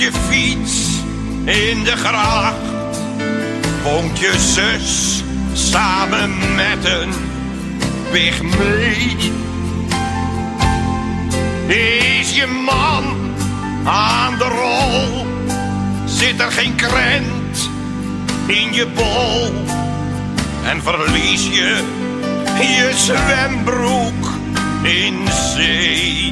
je fiets in de gracht. Woont je zus samen met een pygmee? Is je man aan de rol? Zit er geen krent in je bol? En verlies je je zwembroek in zee?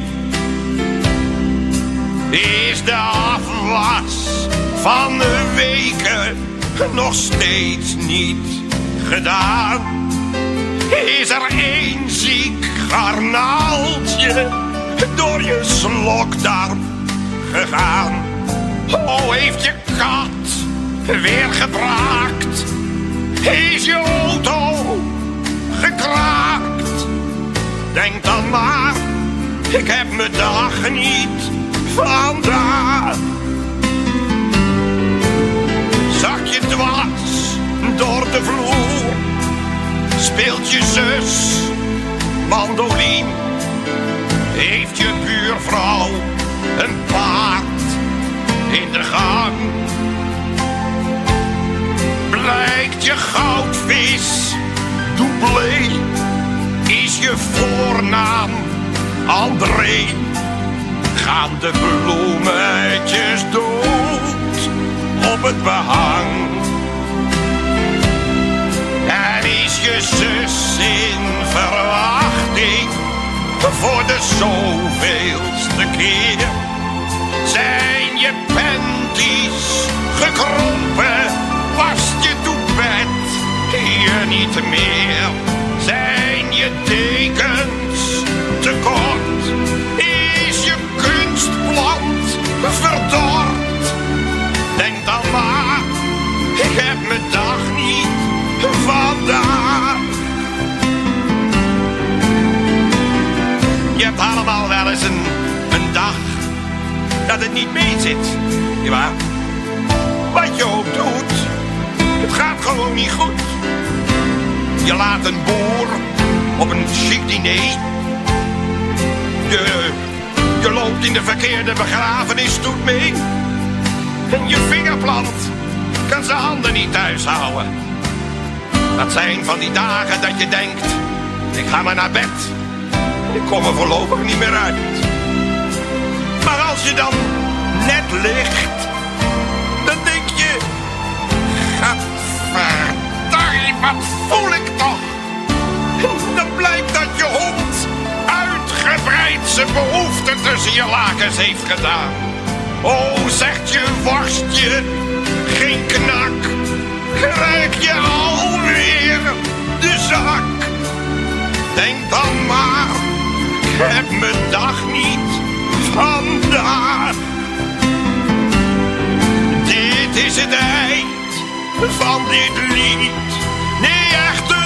Is de afwas van de weken nog steeds niet gedaan? Is er één ziek garnaaltje door je slokdarm gegaan? Oh, heeft je kat weer gebraakt? Is je auto gekraakt? Denk dan maar, ik heb mijn dag niet vandaag. Zak je dwars door de vloer? Speelt je zus mandoline? Heeft je buurvrouw een paard in de gang? Blijkt je goudvis doublé? Is je voornaam André? Gaan de bloemetjes dood op het behang? En is je zus in verwachting voor de zoveelste keer? Zijn je panties gekrompen? Past je toepet hier niet meer? Zijn je dekens te kort? Is je kunstplant verdord? Denk dan maar, ik heb mijn dag niet vandaag. Je hebt allemaal wel eens een dag dat het niet mee zit, nietwaar? Wat je ook doet, het gaat gewoon niet goed. Je laat een boer op een chic diner. Je loopt in de verkeerde begrafenisstoet mee. En je vingerplant kan zijn handen niet thuis houden. Dat zijn van die dagen dat je denkt, ik ga maar naar bed. Ik kom er voorlopig niet meer uit. Maar als je dan net ligt, dan denk je, gadverdarrie, wat voel ik toch? Dan blijkt dat je hond uitgebreid zijn behoeften tussen je lakens heeft gedaan. Oh, zegt je worstje geen knak, krijg je alweer de zak. Denk dan maar, ik heb mijn dag niet vandaag. Dit is het eind van dit lied. Nee, echt